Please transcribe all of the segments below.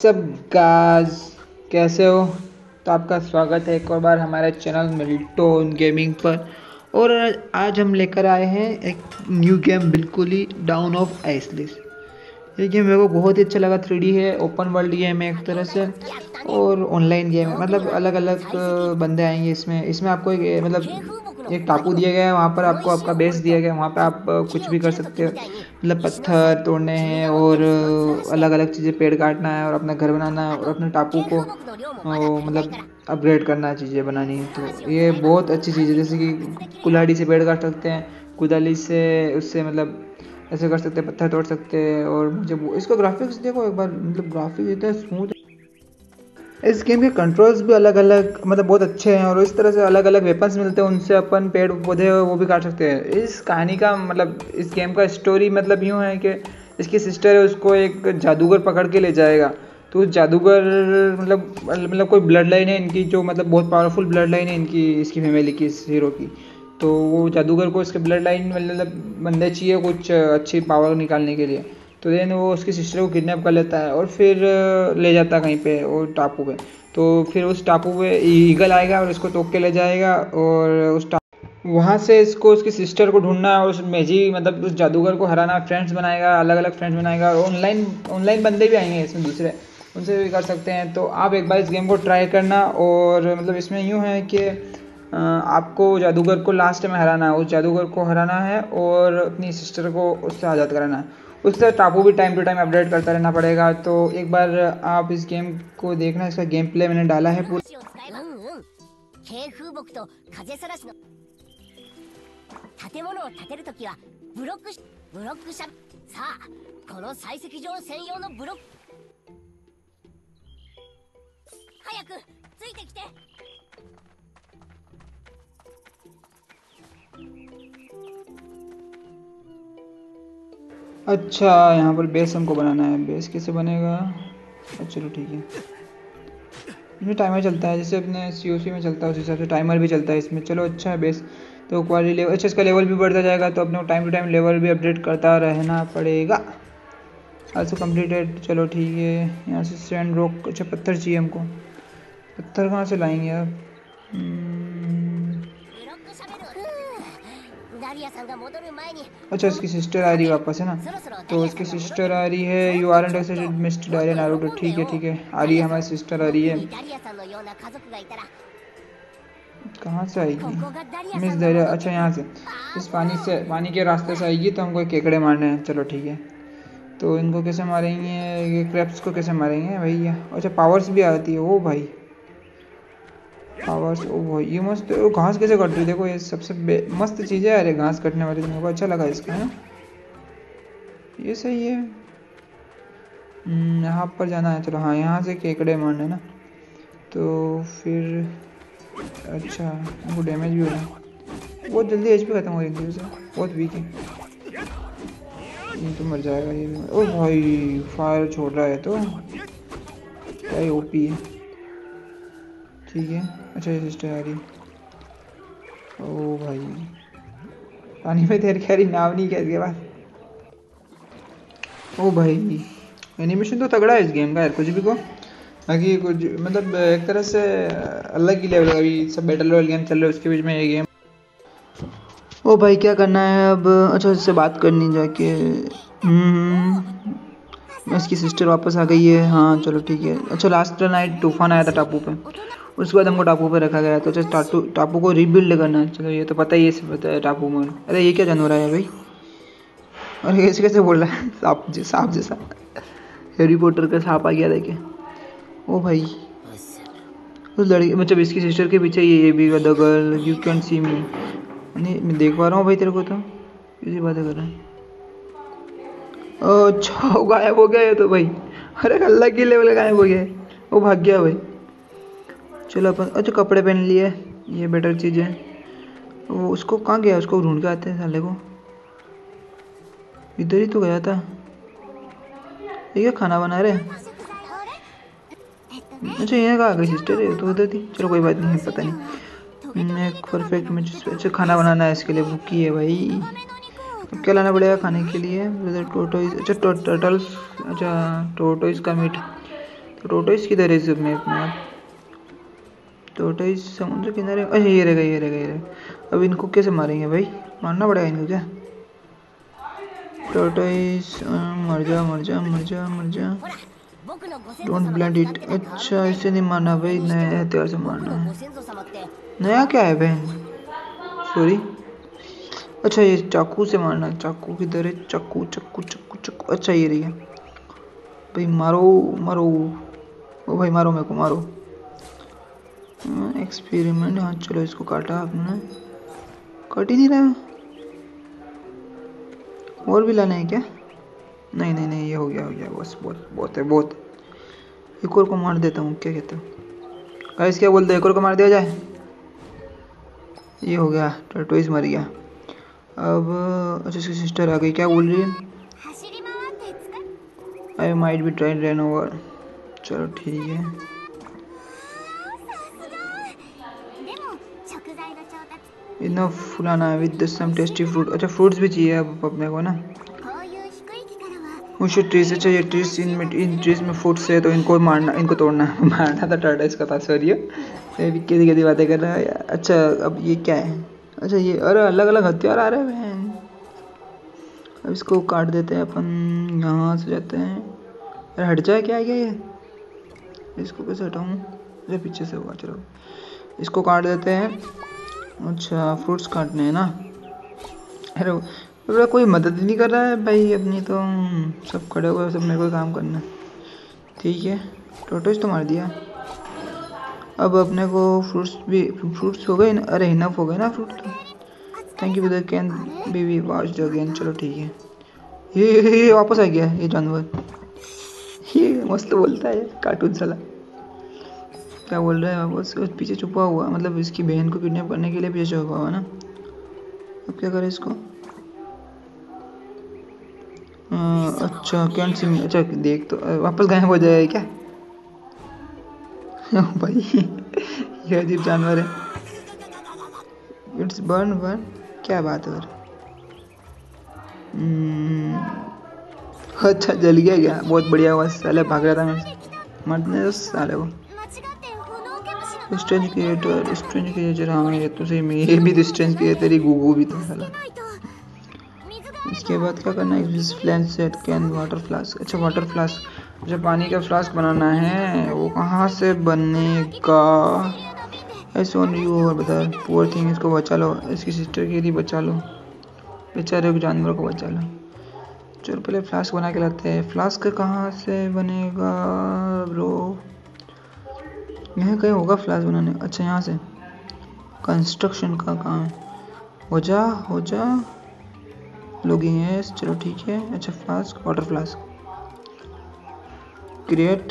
सब गाइस कैसे हो। तो आपका स्वागत है एक और बार हमारे चैनल मिल्टोन गेमिंग पर। और आज हम लेकर आए हैं एक न्यू गेम, बिल्कुल ही डाउन ऑफ आइसलिस। ये गेम मेरे को बहुत ही अच्छा लगा। 3D है, ओपन वर्ल्ड गेम है एक तरह से, और ऑनलाइन गेम है। मतलब अलग अलग बंदे आएंगे इसमें। आपको एक मतलब एक टापू दिया गया है, वहाँ पर आपको आपका बेस दिया गया है। वहाँ पर आप कुछ भी कर सकते हो। मतलब पत्थर तोड़ने हैं और अलग अलग चीज़ें, पेड़ काटना है और अपना घर बनाना है और अपने टापू को मतलब अपग्रेड करना है, चीज़ें बनानी है। तो ये बहुत अच्छी चीज़ है। जैसे कि कुल्हाड़ी से पेड़ काट सकते हैं, कुदाली से उससे मतलब ऐसे कर सकते हैं, पत्थर तोड़ सकते हैं। और मुझे इसका ग्राफिक्स देखो एक बार, मतलब ग्राफिक्स इतना स्मूथ। इस गेम के कंट्रोल्स भी अलग अलग मतलब बहुत अच्छे हैं, और इस तरह से अलग अलग वेपन्स मिलते हैं, उनसे अपन पेड़ पौधे वो भी काट सकते हैं। इस कहानी का मतलब इस गेम का स्टोरी मतलब यूँ है कि इसकी सिस्टर है, उसको एक जादूगर पकड़ के ले जाएगा। तो उस जादूगर मतलब कोई ब्लड लाइन है इनकी, जो मतलब बहुत पावरफुल ब्लड लाइन है इनकी, इसकी फैमिली की, इस हीरो की। तो वो जादूगर को इसके ब्लड लाइन मतलब बंदे चाहिए कुछ अच्छी पावर निकालने के लिए। तो देन वो उसकी सिस्टर को किडनैप कर लेता है और फिर ले जाता है कहीं पे और टापू पे। तो फिर उस टापू पे ईगल आएगा और इसको तोड़ के ले जाएगा, और उस वहाँ से इसको उसकी सिस्टर को ढूंढना है, और उस मैजिक मतलब उस जादूगर को हराना, फ्रेंड्स बनाएगा, अलग अलग फ्रेंड्स बनाएगा। और ऑनलाइन ऑनलाइन बंदे भी आएंगे इसमें दूसरे, उनसे भी कर सकते हैं। तो आप एक बार इस गेम को ट्राई करना। और मतलब इसमें यूँ है कि आपको जादूगर को लास्ट में हराना है, उस जादूगर को हराना है और अपनी सिस्टर को उससे आज़ाद कराना है। उससे टापू भी टाइम टू टाइम अपडेट करता रहना पड़ेगा। तो एक बार आप इस गेम को देखना, इसका गेम प्ले मैंने डाला है पूरा। अच्छा, यहाँ पर बेस हमको बनाना है। बेस कैसे बनेगा? चलो ठीक है। इसमें टाइमर चलता है जैसे अपने COC में चलता है, उस हिसाब से टाइमर भी चलता है इसमें। चलो अच्छा है बेस। तो क्वालिटी लेवल अच्छा, इसका लेवल भी बढ़ता जाएगा, तो अपने को टाइम टू टाइम लेवल भी अपडेट करता रहना पड़ेगा। Also completed. चलो ठीक है। यहाँ से सैंड रॉक, अच्छा पत्थर चाहिए हमको। पत्थर कहाँ से लाएंगे अब? अच्छा, इसकी सिस्टर आ रही है वापस, है ना? तो इसकी सिस्टर आ रही है। You are and excited mister डायरे नारुतो। ठीक है ठीक है, आ रही है हमारी सिस्टर, आ रही है। कहाँ से आएगी मिस दरिया? अच्छा यहाँ से, इस पानी के रास्ते से आएगी। तो हमको केकड़े मारने हैं। चलो ठीक है। तो इनको कैसे मारेंगे? ये क्रैप्स को कैसे मारेंगे भैया? अच्छा पावर्स भी आती है। ओ भाई पावर्स, ओ भाई ये मस्त। वो घास कैसे कट रही है देखो, ये सबसे मस्त चीज़ है। अरे घास कटने वाली तो मेरे को अच्छा लगा इसका, है ये सही है। यहाँ पर जाना है। चलो हाँ, यहाँ से केकड़े मारने ना। तो फिर अच्छा, उनको डैमेज भी हो रहा है। बहुत जल्दी HP खत्म हो रही है, बहुत वीक है। ये तो मर जाएगा ये भी। ओ भाई फायर छोड़ रहा है तो क्या ही OP है। ठीक है। अच्छा ये सिस्टर आ रही। ओ भाई पानी में तैर के आ रही, नाव नहीं क्या इसके पास? ओ भाई एनिमेशन तो तगड़ा है इस गेम का यार, कुछ भी को। बाकी कुछ मतलब एक तरह से अलग ही लेवल। अभी सब बैटल रॉयल गेम चल रहे हैं, उसके बीच में ये गेम। ओ भाई क्या करना है अब? अच्छा इससे बात करनी जाके। इसकी सिस्टर वापस आ गई है। हाँ चलो ठीक है। अच्छा लास्ट नाइट तूफान आया था टापू पे, उसके बाद हमको टापू पे रखा गया था। अच्छा टापू को रीबिल्ड करना है। चलो ये तो पता ही है, सब पता है टापू में। अरे ये क्या जानवर है भाई? अरे कैसे कैसे बोल रहा है? सांप जैसा। हैरी पॉटर का सांप आ गया देखे। ओ भाई उस लड़की मतलब इसकी सिस्टर के पीछे ये भी the girl you can see me. नहीं मैं देख पा रहा हूँ भाई तेरे को, तो किसी बातें कर रहा है। अच्छा वो गायब हो गया है तो भाई। अरे अल्लाह की लेवल गायब हो गया है, वो भाग गया भाई। चलो अपन अच्छा कपड़े पहन लिए, ये बेटर चीज़ है। वो उसको कहाँ गया? उसको ढूंढ के आते हैं साले को। इधर ही तो गया था। ये क्या खाना बना रहे? अच्छा ये कहाँ गई सिस्टर? है तो उधर थी। चलो कोई बात नहीं, पता नहीं। मैं परफेक्ट में अच्छा खाना बनाना है, इसके लिए भूखी है भाई। अब क्या लाना पड़ेगा खाने के लिए? टोटोइज, अच्छा टर्टल्स, अच्छा टोटोइज का मीट। तो टोटोइस किधर है इस मैप में? आप टोटोइस समुद्र किनारे, अरे ये रहेगा ये रहेगा ये रहेगा। अब इनको कैसे मारेंगे भाई? मारना पड़ेगा इनको क्या? टोटोइस मर जा मर जा मर जा मर जा। Don't blood it. अच्छा इसे नहीं मारना भाई, नया हथियार से मारना है। नया क्या है बहन? सॉरी। अच्छा ये चाकू से मारना। चाकू किधर है? चाकू चाकू चाकू चाकू। अच्छा ये रही है भाई, मारो मारो। ओ भाई मारो मेरे को मारो। एक्सपेरिमेंट। हाँ चलो इसको काटा आपने। कट ही नहीं रहा। और भी लाना है क्या? नहीं नहीं नहीं, ये हो गया बस, बहुत बहुत है बहुत। एक और को मार देता हूँ, क्या कहते हो गाइस? क्या बोलते हैं, एक और को मार दिया जाए? ये हो गया, टर्टोइस मर गया। अब अच्छा इसकी सिस्टर आ गई, क्या बोल रही है? I might be trying run over. चलो ठीक है। इनफ फुलाना है विद सम टेस्टी फ्रूट। अच्छा फ्रूट्स भी चाहिए अब अपने को ना। मुझे ट्रीज। अच्छा ये ट्रीज, इन ट्रीज में फ्रूट्स है तो इनको मारना, इनको तोड़ना मारना था टर्टोइस का था, सॉरी। ये भी कैसी कैसी बातें कर रहा है। अच्छा अब ये क्या है? अच्छा ये, अरे अलग अलग हथियार आ रहे हैं। अब इसको काट देते हैं अपन, यहाँ से जाते हैं। अरे हट जाए, क्या है क्या ये? इसको कैसे हटाऊँ? अरे पीछे से होगा, चलो इसको काट देते हैं। अच्छा फ्रूट्स काटने हैं ना। अरे कोई मदद नहीं कर रहा है भाई अपनी, तो सब खड़े हुए, सब मेरे को काम करना है। ठीक है टोटोस तो मार दिया। अब अपने को फ्रूट्स हो गए ना। अरे इनफ हो गए ना फ्रूट तो। Thank you can be watched again. चलो ठीक है। ये वापस आ गया ये जानवर। ये मस्त बोलता है कार्टून साला। क्या बोल रहा है वापस? पीछे छुपा हुआ, मतलब इसकी बहन को किडनैप करने के लिए पीछे छुपा हुआ ना। अब क्या करें इसको? अच्छा कैंट सी। अच्छा देख तो वापस गायब हो जाएगा क्या? भाई ये अजीब जानवर है। इट्स बर्न बर्न, क्या बात है? अच्छा जल गया क्या? बहुत बढ़िया हुआ, साले भाग रहा था मैं, मरने दो साले को। Strange creator. हाँ ये तो सही में, ये भी तो स्ट्रेंज क्रिएटर, तेरी गुगू भी तो साला। इसके बाद क्या करना है? Flash set can water flask. अच्छा वाटर फ्लास्क, अच्छा पानी का फ्लास्क बनाना है। वो कहाँ से बनेगा? ऐसे ऑन यू। और बता, पुअर थिंग, इसको बचा लो, इसकी सिस्टर के लिए बचा लो, बेचारे जानवरों को बचा लो। चलो पहले फ्लास्क बना के लाते हैं। फ्लास्क कहाँ से बनेगा ब्रो? यहाँ कहीं होगा फ्लास्क बनाने। अच्छा यहाँ से कंस्ट्रक्शन का काम हो जा लोगिंग है। चलो ठीक है। अच्छा फ्लास्क, वाटर फ्लास्क क्रिएट।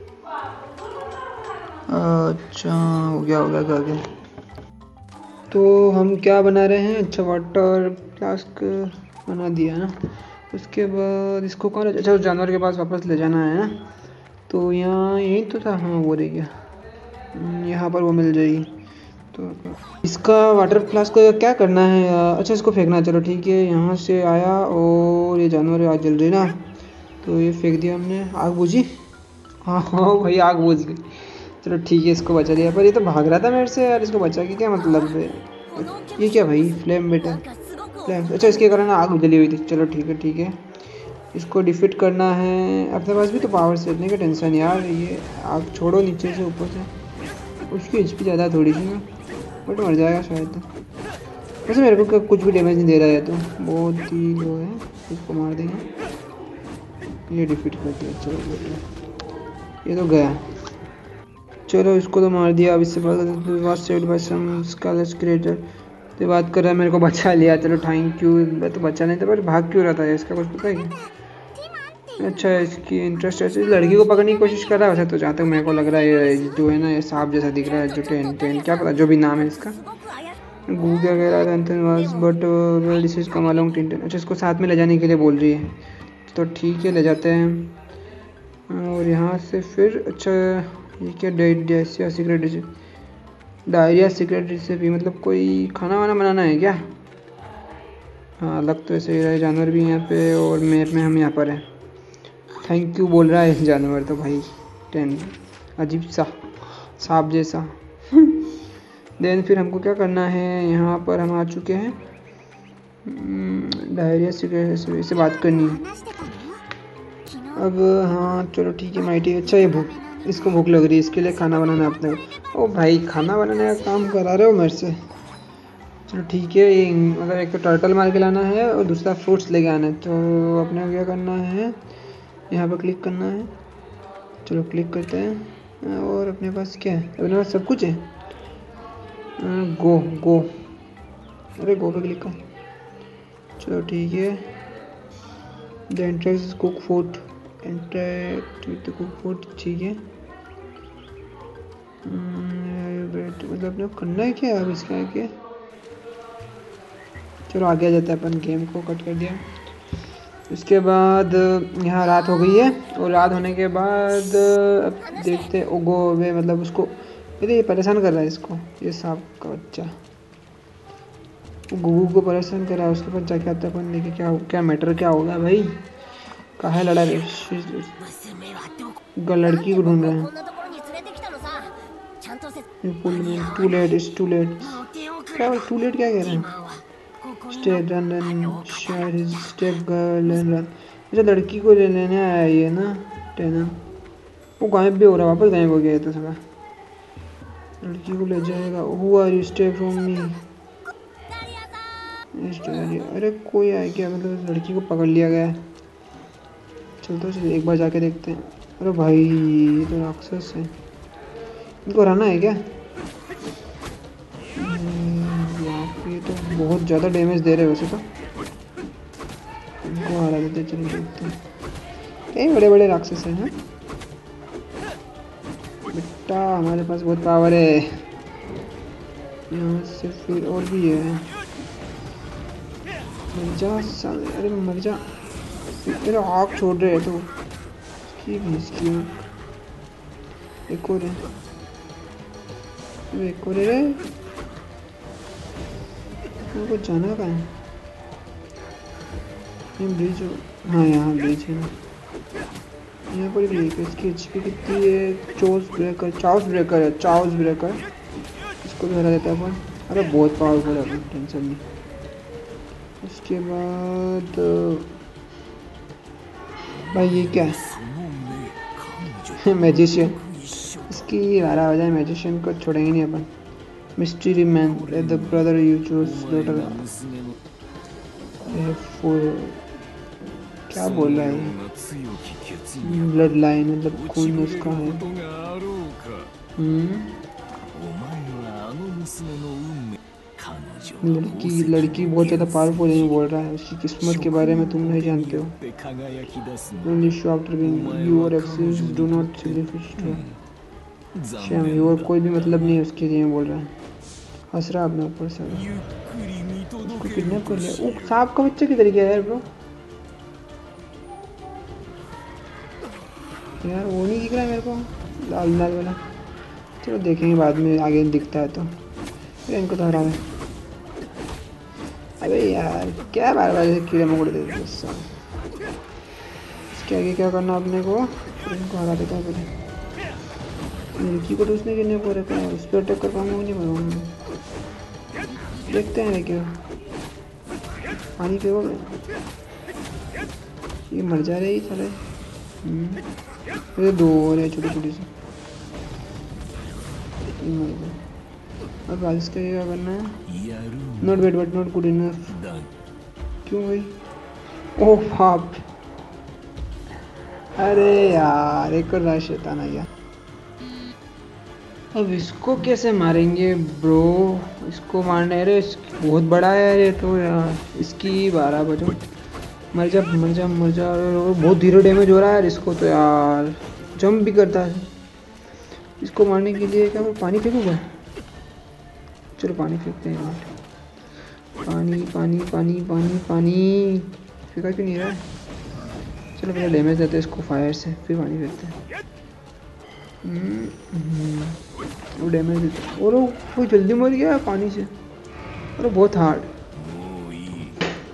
अच्छा हो गया। तो हम क्या बना रहे हैं? अच्छा वाटर फ्लास्क बना दिया ना। उसके बाद इसको कौन, अच्छा उस जानवर के पास वापस ले जाना है ना। तो यहाँ यही तो था, हाँ वो रह गया, यहाँ पर वो मिल जाएगी। तो इसका वाटर फ्लास्क का क्या करना है? अच्छा इसको फेंकना है। चलो ठीक है, यहाँ से आया और ये जानवर आग जल रही ना, तो ये फेंक दिया हमने। आग बुझी? हाँ हाँ भाई आग बुझ गई। चलो ठीक है, इसको बचा लिया। पर ये तो भाग रहा था मेरे से यार, इसको बचा के क्या मतलब है? ये क्या भाई? फ्लेम बेटा फ्लेम। अच्छा इसके कारण आग जली हुई थी। चलो ठीक है, इसको डिफीट करना है। अपने पास भी तो पावर सेटने का टेंशन यार। ये आग छोड़ो नीचे से ऊपर से। उसकी एचपी ज़्यादा थोड़ी सी ना, बट मर जाएगा शायद तो। वैसे मेरे को कुछ भी डैमेज नहीं दे रहा है, तो बहुत ही लो है। इसको मार देंगे, ये डिफीट कर दिया। चलो बेटा ये तो गया। चलो इसको तो मार दिया। अब इससे क्रिएटर तो बात कर रहा है, मेरे को बचा लिया। चलो थैंक यू। मैं तो बचा नहीं था, पर भाग क्यों रहा था इसका कुछ पता है क्या? अच्छा इसकी इंटरेस्ट है, लड़की को पकड़ने की कोशिश कर रहा है। वैसे तो जहाँ तक मेरे को लग रहा है ये जो है ना, ये सांप जैसा दिख रहा है, जो टेन क्या पता जो भी नाम है इसका, गूगल वगैरह but well this is come along tin. अच्छा इसको साथ में ले जाने के लिए बोल रही है, तो ठीक है ले जाते हैं। और यहाँ से फिर अच्छा ये क्या डायरिया सीक्रेट रेसिपी, मतलब कोई खाना वाना बनाना है क्या? हाँ लग तो ऐसे ही रहा है। जानवर भी यहाँ पे और मैप में हम यहाँ पर हैं। थैंक यू बोल रहा है जानवर तो भाई। 10 अजीब सा सांप जैसा। देन फिर हमको क्या करना है, यहाँ पर हम आ चुके हैं। डायरिया से बात करनी है अब। हाँ चलो ठीक है माइटी। अच्छा ये भूख, इसको भूख लग रही है, इसके लिए खाना बनाना है अपने को। ओ भाई खाना बनाने का काम करा रहे हो मेरे से। चलो ठीक है, ये मतलब एक तो टर्टल मार के लाना है और दूसरा फ्रूट्स लेके आना है। तो अपने को क्या करना है, यहाँ पर क्लिक करना है। चलो क्लिक करते हैं। और अपने पास क्या है, अपने पास सब कुछ है। गो गो, अरे गो पे क्लिक कर। चलो ठीक है। The entrance cook food, interact with cook food, ठीक है। मतलब अपने को करना है क्या अब इसका आगे। चलो आगे आ जाता है, अपन गेम को कट कर दिया। उसके बाद यहाँ रात हो गई है और रात होने के बाद अब देखते ओगो वे, मतलब उसको ये परेशान कर रहा है इसको, ये सांप का बच्चा गुगू को परेशान कर रहा है। उसके बाद जाके आता है अपन, देखिए क्या क्या मैटर क्या होगा भाई। कहाँ लड़ा रहे, लड़की को ढूंढ रहे हैं। Too late is too late, क्या टू लेट क्या कह रहे हैं। Step run run share his step girl and run. अच्छा लड़की को ले लेने आया ये ना टेना। वो गायब भी हो रहा है, वापस गायब हो गया है तो साला। लड़की को ले जाएगा। Who are you, stay from me. अरे कोई आया क्या, मतलब लड़की को पकड़ लिया गया है। चलते चलिए एक बार जाके देखते हैं। अरे भाई ये तो राक्षस है, इनको हराना है क्या। ये तो बहुत ज़्यादा डैमेज दे रहे हैं वैसे तो, इनको हरा देते। चलो देखते हैं, कई बड़े बड़े राक्षस हैं। हाँ बेटा हमारे पास बहुत पावर है। यहाँ से फिर और भी है। मर जा साले, अरे मर जा। तेरा आग छोड़ रहे हैं तो की भैंस की। एक और है, एक और है। वो जाना कहाँ है, ये ब्रिज। हाँ यहाँ ब्रिज है, यहाँ पर भी इसकी एचपी कितनी है। चाउस ब्रेकर, चाउस ब्रेकर है, चाउस ब्रेकर। इसको भी हरा देता है अपन। अरे बहुत पावरफुल है अपन, टेंशन नहीं। उसके बाद भाई ये क्या है, मैजिशियन। इसकी 12 हो जाए, मैजिशियन को छोड़ेंगे नहीं अपन। Mystery man, the brother you choose daughter. क्या बोल रहा है, ब्लड लाइन मतलब खून उसका है। लड़की बहुत ज़्यादा पावरफुल है बोल रहा है। उसकी किस्मत के बारे में तुम नहीं जानते हो। Only show after being your exes do not signify shame। और कोई भी मतलब नहीं है उसके लिए बोल रहा है। हंस रहा अपने ऊपर से। उसको किडनैप कर लिया। वो सांप का बच्चा किधर गया यार ब्रो, यार वो नहीं दिख रहा है मेरे को, लाल लाल वाला। चलो देखेंगे बाद में आगे दिखता है तो। इनको तो हरा। अबे यार क्या बार बार ऐसे कीड़े मकोड़े दे देते। इसके आगे क्या करना अपने को, इनको हरा देता है पहले। लड़की को तो उसने गिरने को रखा है, उस पर अटैक कर पाऊंगा नहीं पाऊंगा। देखते हैं क्या पानी पे ये मर जा रहे ही सारे। दो और है छोटी छोटी सी। अब बारिश का क्या करना है, not bad but not good enough. क्यों भाई, ओह बाप। अरे यार एक और राय शैतान आ गया। अब इसको कैसे मारेंगे ब्रो, इसको मारने अरे बहुत बड़ा है यार ये तो यार। इसकी 12 बजो, मर जा मर जा मर जा। बहुत धीरे डैमेज हो रहा है यार इसको तो यार, जंप भी करता है। इसको मारने के लिए क्या मैं पानी फेंकूंगा। चलो पानी फेंकते हैं। पानी पानी पानी पानी पानी फेंका क्यों नहीं रहा है। चलो पहले डैमेज देते हैं इसको फायर से, फिर पानी फेंकते हैं। वो डैमेज देते हैं और वो जल्दी मर गया पानी से। अरे बहुत हार्ड।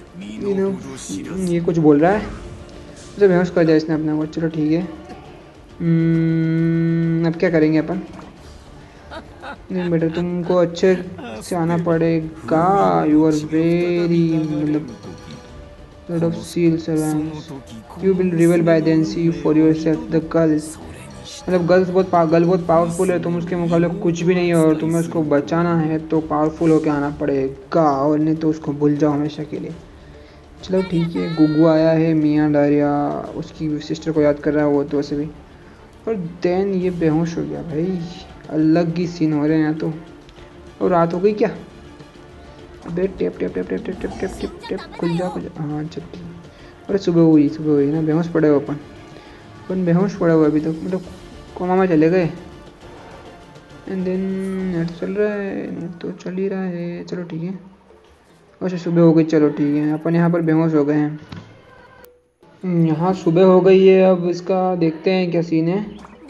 ये कुछ बोल रहा है, अच्छा बेहोश कर दिया इसने अपने को। चलो ठीक है अब क्या करेंगे अपन? नहीं बेटा, तुमको अच्छे से आना पड़ेगा। यू आर वेरी मतलब lord of seal servants. You will reveal by then sea for yourself the girls. मतलब गर्ल बहुत पावरफुल है, तुम उसके मुकाबले कुछ भी नहीं हो और तुम्हें उसको बचाना है तो पावरफुल होके आना पड़ेगा, और नहीं तो उसको भूल जाओ हमेशा के लिए। चलो ठीक है, गुगू आया है, मियाँ डारिया उसकी सिस्टर को याद कर रहा है वो तो वैसे भी। और देन ये बेहोश हो गया भाई। अलग ही सीन हो रहे हैं यहाँ तो। और रात हो गई क्या? अबे tape tape tape tape tape tape tape tape tape खुल जा। हाँ चल ठीक। अरे सुबह हुई ना, बेहोश पड़े हो अपन। अपन बेहोश पड़े हुए अभी तक, मतलब कोमा में चले गए। एंड देन नेट चल रहा है, नेट तो चल ही रहा है। चलो ठीक है। अच्छा सुबह हो गई, चलो ठीक है, अपन यहाँ पर बेहोश हो गए हैं। यहाँ सुबह हो गई है, अब इसका देखते हैं क्या सीन है।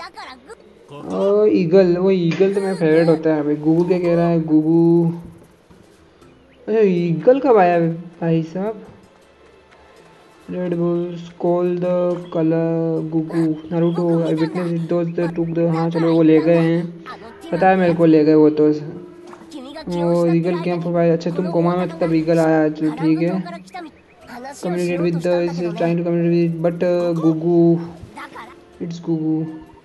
ईगल, वो ईगल तो मेरा फेवरेट होता है भाई। गुगू क्या कह रहा है? गुगू अच्छा ईगल कब आया भाई साहब? Red bulls call the colour Gugu Naruto I witness it those the took the. हाँ चलो वो ले गए हैं, पता है मेरे को ले गए वो तो। वो ईगल केम फॉर भाई। अच्छा तुम कोमा में थे तब ईगल आया, चलो ठीक है। Communicate with the is trying to communicate with but Gugu it's Gugu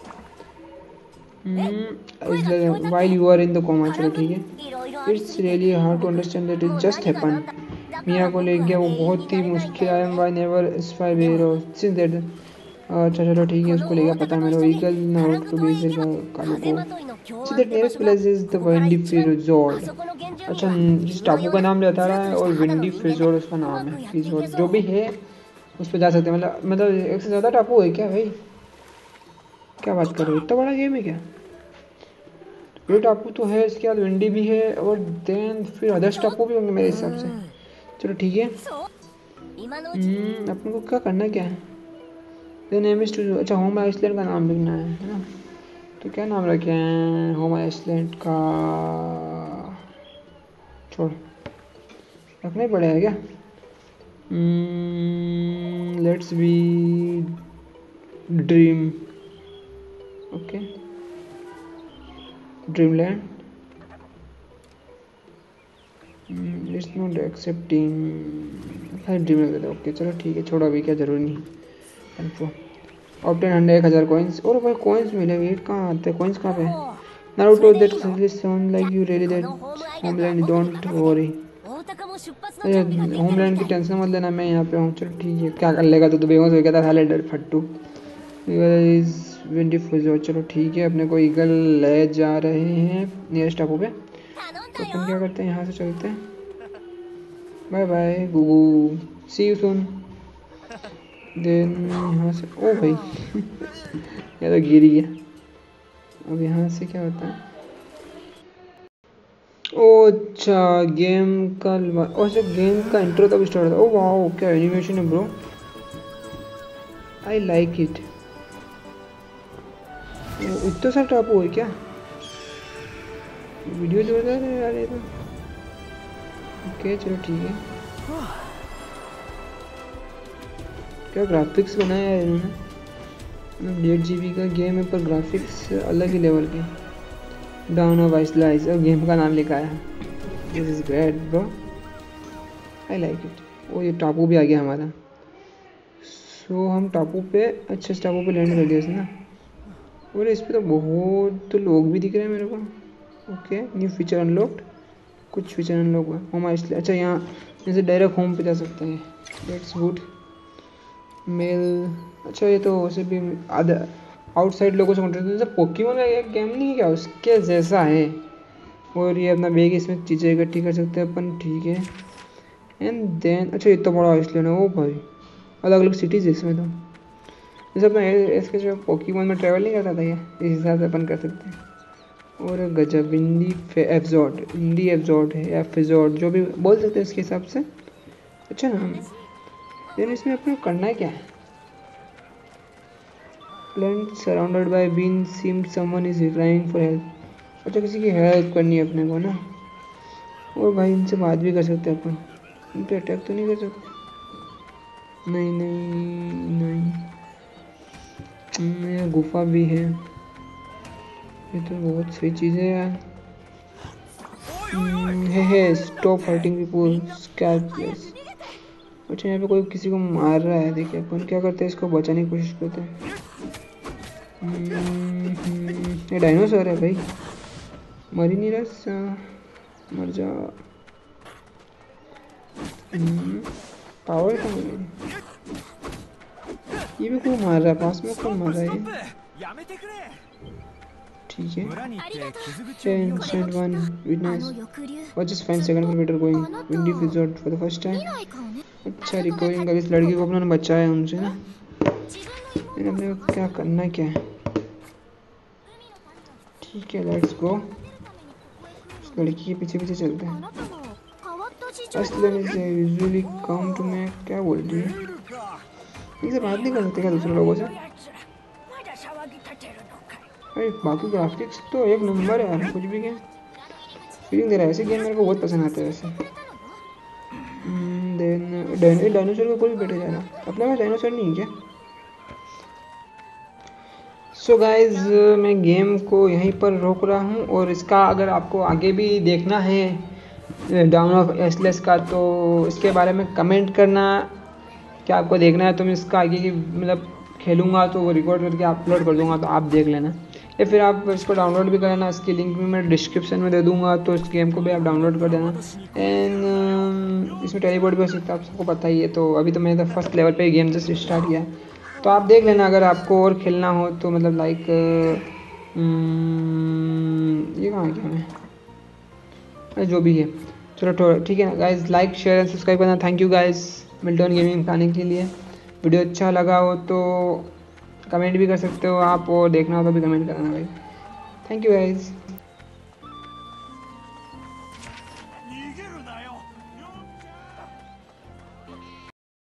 while you are in the coma। चलो ठीक है। It's really hard to understand that it just happen. Mia को ले गया वो बहुत ही मुश्किल। I am why never spy Vero since that. अच्छा चलो ठीक है, उसको ले गया, पता है मेरे को। ईगल नारुतो भी फिर कालू को see that nearest place is the windy fjord. अच्छा जिस टापू का नाम लेता रहा है, और विंडी फिजोर्ड उसका नाम है। फिजोर्ड जो भी है उस पर जा सकते हैं। मतलब एक से ज़्यादा टापू है क्या भाई? क्या बात कर रहे हो, इतना बड़ा गेम है क्या? ये टापू तो है, इसके बाद विंडी भी है, और देन फिर अदर्स टापू भी होंगे मेरे हिसाब से। चलो ठीक है। अपन को क्या करना क्या है? The name is two. अच्छा होम आइसलैंड का नाम लिखना है ना? तो क्या नाम रखे हैं होम आइसलैंड का? छोड़, रखना ही पड़ेगा क्या? Let's be dream. Okay dreamland. It's not accepting. Dream लग रहा। ओके चलो ठीक है, छोड़ो अभी क्या जरूरी नहीं। Obtain 100,000 coins. और भाई कॉइन्स मिले, वेट कहाँ आते हैं कॉइन्स? कहाँ पे? Naruto that sound like you really that homeland don't worry. अरे होमलैंड की टेंशन मत लेना, मैं यहाँ पे हूँ। चलो ठीक है, क्या कर लेगा तू तो बेहोश हो गया था साले डर फट्टू। Is windy फिजो। चलो ठीक है, अपने को ईगल ले जा रहे हैं नियरेस्ट टापू पे। तो अपन क्या करते हैं, यहाँ से चलते हैं। Bye bye Gugu, see you soon. Then यहाँ से ओ भाई ये तो गिर गया। अब यहाँ से क्या होता है? ओ अच्छा गेम का अच्छा गेम का इंट्रो तब स्टार्ट होता है। ओ वाओ क्या एनिमेशन है ब्रो, आई लाइक इट। इतना सा टापू है क्या? वीडियो जोरदार है यार ये तो। ओके चलो ठीक है। क्या ग्राफिक्स बनाया है इन्होंने, मतलब 1.5 GB का गेम है पर ग्राफिक्स अलग ही लेवल के। डाउन ऑफ आइसलाइज और गेम का नाम लिखा है। This is great bro, I like it. Oh ये टापू भी आ गया हमारा। सो हम टापू पे, अच्छे से टापू पे लैंड कर दिया इसने ना। और इस पे तो बहुत लोग भी दिख रहे हैं मेरे को। Okay new feature unlocked. कुछ फीचर अनलॉक हुआ होम आइसलैंड। अच्छा यहाँ जैसे डायरेक्ट होम पे जा सकते हैं, दैट्स गुड। मेल। अच्छा ये तो वैसे भी आधा आउटसाइड लोगों से कॉन्ट्रैक्ट, जैसे पोकेमॉन का एक गेम नहीं है क्या उसके जैसा है। और ये अपना बैग, इसमें चीज़ें इकट्ठी कर सकते हैं अपन, ठीक है। एंड देन अच्छा इतना बड़ा आइसलैंड है, ओ भाई अलग अलग सिटीज़ है इसमें तो। जैसे अपना इसके जो पोकेमॉन में ट्रैवल नहीं करता था ये, इस हिसाब से अपन कर सकते हैं। और गजब इंडी एब्जॉर्ड है या फिजॉर्ड जो भी बोल सकते हैं इसके हिसाब से। अच्छा ना देन इसमें अपने को करना है क्या है? Plant surrounded by bean seem someone is crying for help. अच्छा किसी की हेल्प करनी है अपने को ना। और भाई इनसे बात भी कर सकते हैं अपन, इन पे अटैक तो नहीं कर सकते? नहीं नहीं नहीं। ये गुफा भी है। ये तो बहुत सही चीज़ें हैं यार। Hey stop fighting people scare place. अच्छा यहाँ पे कोई किसी को मार रहा है। देखिए अपन क्या करते हैं, इसको बचाने की कोशिश करते हैं। ये डायनासोर है भाई, मर ही नहीं रहा, मर जा। पावर कहाँ है मेरी? ये भी कोई मार रहा है, पास में कौन मार रहा है ये? ठीक है। Instant one witness. Watch just 5 seconds for better going. Windy resort for the first time. अच्छा रिकवरिंग कर, इस लड़की को अपने बचाया है उनसे ना। लेकिन अपने को क्या करना क्या है? ठीक है लेट्स गो। इस लड़की के पीछे पीछे चलते हैं। असलन से यूजुअली कम टू मैं क्या बोल रही है? इनसे बात नहीं कर सकते क्या दूसरे लोगों से? अरे बाकी ग्राफिक्स तो एक नंबर है यार, कुछ भी क्या फीलिंग दे रहा है। ऐसे गेम मेरे को बहुत पसंद आते हैं वैसे। देन डायनासोर के ऊपर भी बैठे जा रहा, अपने पास डायनासोर नहीं है क्या? सो गाइज मैं गेम को यहीं पर रोक रहा हूँ, और इसका अगर आपको आगे भी देखना है डाउन ऑफ एसलेस का, तो इसके बारे में कमेंट करना क्या आपको देखना है। तो मैं इसका आगे की मतलब खेलूँगा तो वो रिकॉर्ड करके अपलोड कर दूँगा, तो आप देख लेना। या फिर आप इसको डाउनलोड भी करना, इसकी लिंक भी मैं डिस्क्रिप्शन में दे दूँगा, तो इस गेम को भी आप डाउनलोड कर देना। एंड इसमें टेलीपोर्ट भी हो सकता है, आप सबको पता ही है। तो अभी तो मैंने तो फर्स्ट लेवल पे गेम जस्ट स्टार्ट किया, तो आप देख लेना अगर आपको और खेलना हो तो। मतलब लाइक ये कहाँ क्या है, जो भी है चलो ठीक है ना guys. Like share and subscribe करना। Thank you guys Milton gaming आने के लिए। वीडियो अच्छा लगा हो तो कमेंट भी कर सकते हो आप, और देखना हो तो भी कमेंट करना भाई। Thank you guys.